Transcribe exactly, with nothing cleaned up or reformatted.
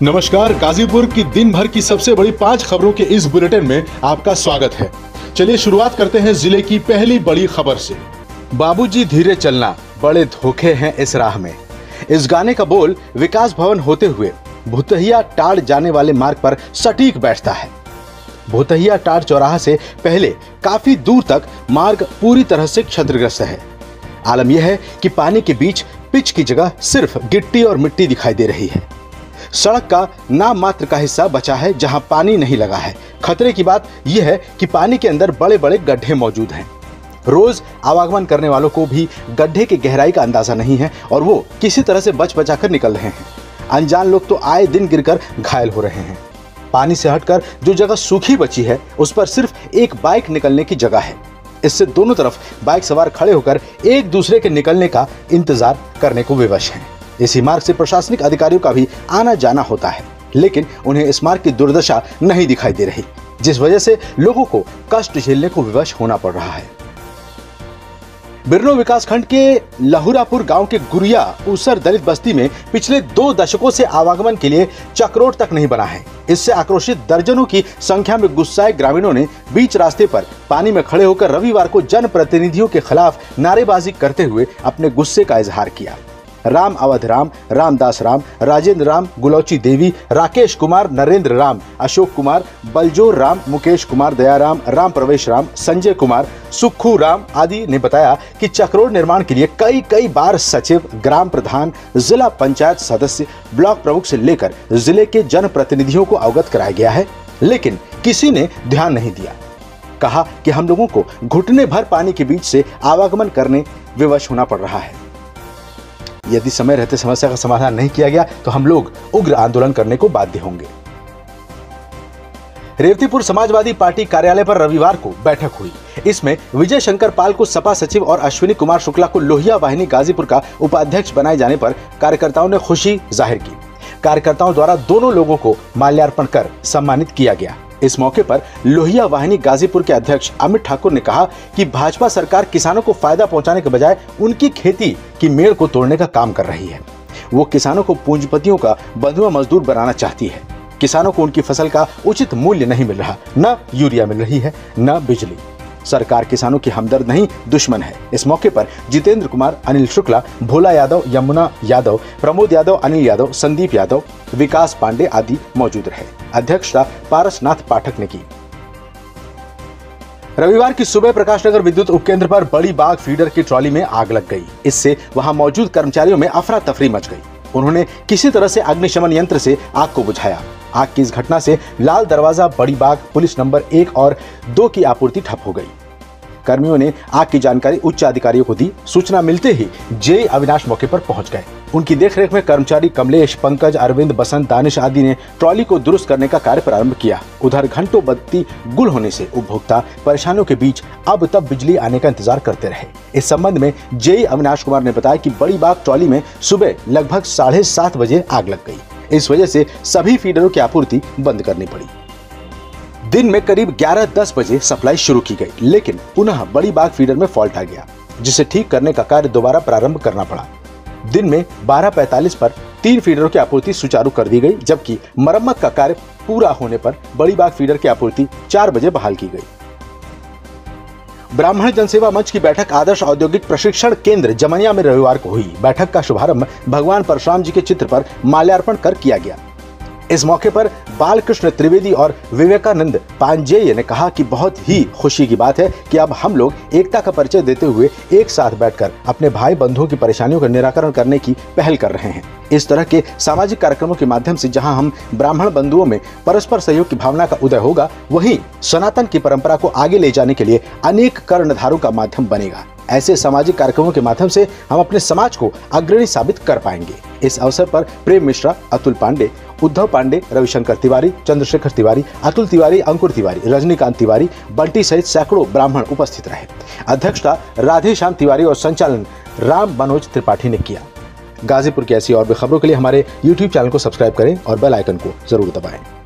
नमस्कार, गाजीपुर की दिन भर की सबसे बड़ी पांच खबरों के इस बुलेटिन में आपका स्वागत है। चलिए शुरुआत करते हैं जिले की पहली बड़ी खबर से। बाबूजी धीरे चलना, बड़े धोखे हैं इस राह में। इस गाने का बोल विकास भवन होते हुए भूतहिया टाड़ जाने वाले मार्ग पर सटीक बैठता है। भूतहिया टाड़ चौराहा से पहले काफी दूर तक मार्ग पूरी तरह से क्षतिग्रस्त है। आलम यह है कि पानी के बीच पिच की जगह सिर्फ गिट्टी और मिट्टी दिखाई दे रही है। सड़क का नाम मात्र का हिस्सा बचा है जहां पानी नहीं लगा है। खतरे की बात यह है कि पानी के अंदर बड़े बड़े गड्ढे मौजूद हैं। रोज आवागमन करने वालों को भी गड्ढे की गहराई का अंदाजा नहीं है और वो किसी तरह से बच बचाकर निकल रहे हैं। अनजान लोग तो आए दिन गिरकर घायल हो रहे हैं। पानी से हटकर जो जगह सूखी बची है उस पर सिर्फ एक बाइक निकलने की जगह है। इससे दोनों तरफ बाइक सवार खड़े होकर एक दूसरे के निकलने का इंतजार करने को विवश हैं। इसी मार्ग से प्रशासनिक अधिकारियों का भी आना जाना होता है, लेकिन उन्हें इस मार्ग की दुर्दशा नहीं दिखाई दे रही, जिस वजह से लोगों को कष्ट झेलने को विवश होना पड़ रहा है। बिरनो विकासखंड के लहुरापुर गांव के गुरिया ऊसर दलित बस्ती में पिछले दो दशकों से आवागमन के लिए चक्रोट तक नहीं बना है। इससे आक्रोशित दर्जनों की संख्या में गुस्साए ग्रामीणों ने बीच रास्ते पर पानी में खड़े होकर रविवार को जनप्रतिनिधियों के खिलाफ नारेबाजी करते हुए अपने गुस्से का इजहार किया। राम अवध राम, रामदास राम, राजेंद्र राम, गुलौची देवी, राकेश कुमार, नरेंद्र राम, अशोक कुमार, बलजोर राम, मुकेश कुमार, दयाराम, राम प्रवेश राम, संजय कुमार, सुखू राम आदि ने बताया कि चक्रोड निर्माण के लिए कई कई बार सचिव, ग्राम प्रधान, जिला पंचायत सदस्य, ब्लॉक प्रमुख से लेकर जिले के जनप्रतिनिधियों को अवगत कराया गया है, लेकिन किसी ने ध्यान नहीं दिया। कहा कि हम लोगों को घुटने भर पानी के बीच से आवागमन करने विवश होना पड़ रहा है। यदि समय रहते समस्या का समाधान नहीं किया गया तो हम लोग उग्र आंदोलन करने को बाध्य होंगे। रेवतीपुर समाजवादी पार्टी कार्यालय पर रविवार को बैठक हुई। इसमें विजय शंकर पाल को सपा सचिव और अश्विनी कुमार शुक्ला को लोहिया वाहिनी गाजीपुर का उपाध्यक्ष बनाए जाने पर कार्यकर्ताओं ने खुशी जाहिर की। कार्यकर्ताओं द्वारा दोनों लोगों को माल्यार्पण कर सम्मानित किया गया। इस मौके पर लोहिया वाहिनी गाजीपुर के अध्यक्ष अमित ठाकुर ने कहा कि भाजपा सरकार किसानों को फायदा पहुंचाने के बजाय उनकी खेती की मेड़ को तोड़ने का काम कर रही है। वो किसानों को पूंजीपतियों का बंधुआ मजदूर बनाना चाहती है। किसानों को उनकी फसल का उचित मूल्य नहीं मिल रहा, न यूरिया मिल रही है, न बिजली। सरकार किसानों की हमदर्द नहीं, दुश्मन है। इस मौके पर जितेंद्र कुमार, अनिल शुक्ला, भोला यादव, यमुना यादव, प्रमोद यादव, अनिल यादव, संदीप यादव, विकास पांडे आदि मौजूद रहे। अध्यक्षता पारसनाथ पाठक ने की। रविवार की सुबह प्रकाश नगर विद्युत उपकेंद्र पर बड़ी बाग फीडर की ट्रॉली में आग लग गई। इससे वहां मौजूद कर्मचारियों में अफरा तफरी मच गई। उन्होंने किसी तरह से अग्निशमन यंत्र से आग को बुझाया। आग की इस घटना से लाल दरवाजा, बड़ी बाग, पुलिस नंबर एक और दो की आपूर्ति ठप हो गई। कर्मियों ने आग की जानकारी उच्च अधिकारियों को दी। सूचना मिलते ही जे अविनाश मौके पर पहुंच गए। उनकी देखरेख में कर्मचारी कमलेश, पंकज, अरविंद, बसंत, दानिश आदि ने ट्रॉली को दुरुस्त करने का कार्य प्रारंभ किया। उधर घंटों बत्ती गुल होने से उपभोक्ता परेशानियों के बीच अब तब बिजली आने का इंतजार करते रहे। इस संबंध में जे अविनाश कुमार ने बताया कि बड़ी बाग ट्रॉली में सुबह लगभग साढ़े सात बजे आग लग गई। इस वजह से सभी फीडरों की आपूर्ति बंद करनी पड़ी। दिन में करीब ग्यारह दस बजे सप्लाई शुरू की गई, लेकिन पुनः बड़ी बाग फीडर में फॉल्ट आ गया, जिसे ठीक करने का कार्य दोबारा प्रारंभ करना पड़ा। दिन में बारह पैंतालीस पर तीन फीडरों की आपूर्ति सुचारू कर दी गई, जबकि मरम्मत का कार्य पूरा होने पर बड़ी बाग फीडर की आपूर्ति चार बजे बहाल की गई। ब्राह्मण जनसेवा मंच की बैठक आदर्श औद्योगिक प्रशिक्षण केंद्र जमनिया में रविवार को हुई। बैठक का शुभारंभ भगवान परशुराम जी के चित्र पर माल्यार्पण कर किया गया। इस मौके पर बालकृष्ण त्रिवेदी और विवेकानंद पांजेय ने कहा कि बहुत ही खुशी की बात है कि अब हम लोग एकता का परिचय देते हुए एक साथ बैठकर अपने भाई बंधुओं की परेशानियों का निराकरण करने की पहल कर रहे हैं। इस तरह के सामाजिक कार्यक्रमों के माध्यम से जहां हम ब्राह्मण बंधुओं में परस्पर सहयोग की भावना का उदय होगा, वहीं सनातन की परंपरा को आगे ले जाने के लिए अनेक कर्णधारों का माध्यम बनेगा। ऐसे सामाजिक कार्यक्रमों के माध्यम से हम अपने समाज को अग्रणी साबित कर पाएंगे। इस अवसर पर प्रेम मिश्रा, अतुल पांडे, उद्धव पांडे, रविशंकर तिवारी, चंद्रशेखर तिवारी, अतुल तिवारी, अंकुर तिवारी, रजनीकांत तिवारी, बंटी सहित सैकड़ों ब्राह्मण उपस्थित रहे। अध्यक्षता राधेश्याम तिवारी और संचालन राम मनोज त्रिपाठी ने किया। गाजीपुर की ऐसी और भी खबरों के लिए हमारे यूट्यूब चैनल को सब्सक्राइब करें और बेल आइकन को जरूर दबाएं।